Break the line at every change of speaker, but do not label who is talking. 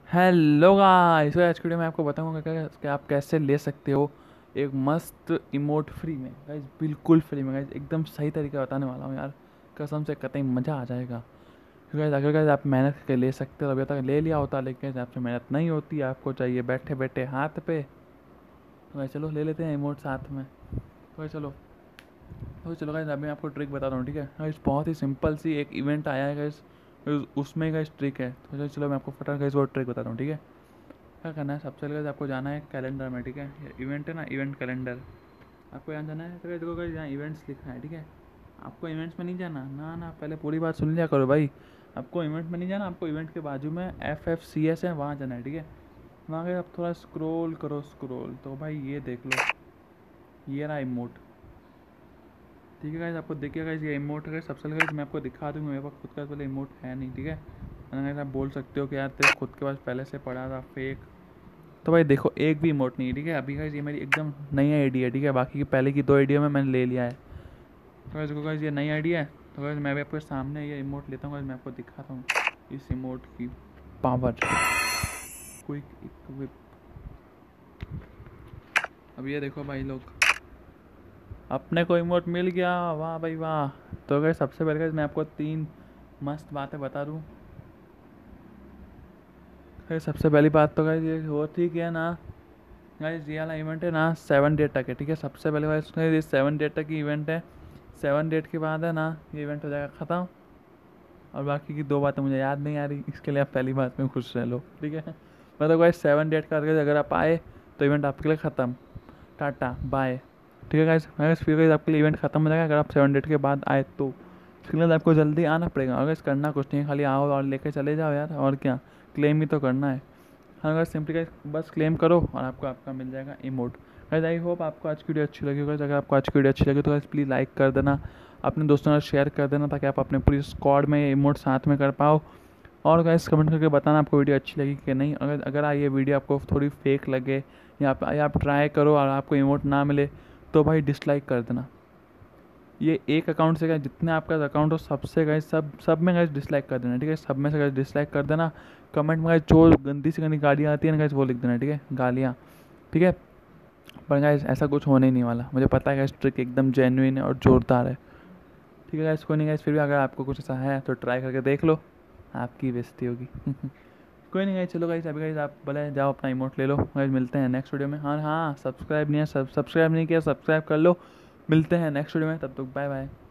Hello guys, तो आज की वीडियो में आपको बताऊंगा कि आप कैसे ले सकते हो एक मस्त इमोट फ्री में। गाइस बिल्कुल फ्री में, गाइस एकदम सही तरीका बताने वाला हूँ यार, कसम से कतई मज़ा आ जाएगा। क्योंकि गाइस अगर गाइस आप मेहनत करके ले सकते हो, अभी तक ले लिया होता, लेकिन गाइस आपसे मेहनत नहीं होती, आपको चाहिए बैठे बैठे हाथ पे। तो गाइस चलो ले लेते हैं इमोट साथ में। तो चलो गाइस अभी मैं आपको ट्रिक बताता हूँ, ठीक है गाइस। बहुत ही सिंपल सी एक इवेंट आया है गाइस, उसमें गाइस ट्रिक है। तो चलो मैं आपको फटाफट गाइस वो ट्रिक बताता हूँ, ठीक है। क्या करना है, सबसे पहले आपको जाना है कैलेंडर में, ठीक है। इवेंट है ना, इवेंट कैलेंडर, आपको यहाँ जाना है। तो देखो गाइस यहाँ इवेंट्स लिखा है, ठीक है। आपको इवेंट्स में नहीं जाना, ना ना, पहले पूरी बात सुन लिया करो भाई। आपको इवेंट में नहीं जाना, आपको इवेंट के बाजू में FFCS है, वहाँ जाना है, ठीक है। वहाँ गए आप थोड़ा स्क्रॉल करो, स्क्रॉल तो भाई ये देख लो, ये रहा इमोट, ठीक है गाइस। आपको देखिए गाइस ये इमोट है। सबसे पहले मैं आपको दिखा दूँगा, मेरे पास खुद का पहले इमोट है नहीं, ठीक है। अगर आप बोल सकते हो कि यार तेरे खुद के पास पहले से पड़ा था फेक, तो भाई देखो एक भी इमोट नहीं है, ठीक है। अभी गाइस ये मेरी एकदम नई आईडी है, ठीक है। बाकी की पहले की 2 आईडिया में मैंने ले लिया है। तो गाइस देखो गाइस ये नई आईडी है। तो गाइस मैं भी आपके सामने ये इमोट लेता हूँ गाइस, मैं आपको दिखाता हूँ इस इमोट की पावर। क्विक इक्विप, अब ये देखो भाई लोग, अपने को इमोट मिल गया, वाह भाई वाह। तो गाइस सबसे पहले गाइस मैं आपको 3 मस्त बातें बता दूँ। गाइस सबसे पहली बात तो गाइस ये वो थी कि है ना गाइस, ये वाला इवेंट है ना 7 डेट तक है, ठीक है। सबसे पहले गाइस ये 7 डेट तक की इवेंट है। 7 डेट के बाद है ना ये इवेंट हो जाएगा ख़त्म। और बाकी की 2 बातें मुझे याद नहीं आ रही, इसके लिए आप पहली बात में खुश रह लो, ठीक है। मतलब गाइस 7 डेट का अगर आप आए तो इवेंट आपके लिए ख़त्म, टाटा बाय, ठीक है गाइस। गाइस फिर गाइस आपके लिए इवेंट ख़त्म हो जाएगा अगर आप 7 डेट के बाद आए तो। इसके लिए आपको जल्दी आना पड़ेगा, और गाइस करना कुछ नहीं है, खाली आओ और लेके चले जाओ यार, और क्या, क्लेम ही तो करना है। हाँ गाइस सिंपली गाइस बस क्लेम करो और आपको आपका मिल जाएगा इमोट। गाइस आई होप आपको आज की वीडियो अच्छी लगी होगा। अगर आपको आज की वीडियो अच्छी लगी तो गाइस प्लीज़ लाइक कर देना, अपने दोस्तों के साथ शेयर कर देना, ताकि आप अपने पूरी स्क्वाड में ये इमोट साथ में कर पाओ। और गाइस कमेंट करके बताना आपको वीडियो अच्छी लगी कि नहीं। अगर अगर ये वीडियो आपको थोड़ी फेक लगे या आप ट्राई करो और आपको इमोट ना मिले तो भाई डिसलाइक कर देना। ये एक अकाउंट से गाइस जितने आपका अकाउंट हो सबसे गाइस सब में गाइस डिसलाइक कर देना, ठीक है। सब में से गाइस डिसलाइक कर देना। कमेंट में गाइस जो गंदी से गंदी गालियाँ आती है ना गाइस वो लिख देना, ठीक है, गालियाँ, ठीक है। पर गाइस ऐसा कुछ होने ही नहीं वाला, मुझे पता है गाइस ट्रिक एकदम जेन्युइन है और ज़ोरदार है, ठीक है गाइस। कोई नहीं गाइस, फिर भी अगर आपको कुछ ऐसा है तो ट्राई करके देख लो, आपकी बेइज्जती होगी। कोई नहीं गाइस, चलो गाइस अभी गाइस आप भले जाओ अपना इमोट ले लो। गाइस मिलते हैं नेक्स्ट वीडियो में। हाँ हाँ, सब्सक्राइब नहीं है, सब्सक्राइब नहीं किया, सब्सक्राइब कर लो। मिलते हैं नेक्स्ट वीडियो में, तब तक बाय बाय।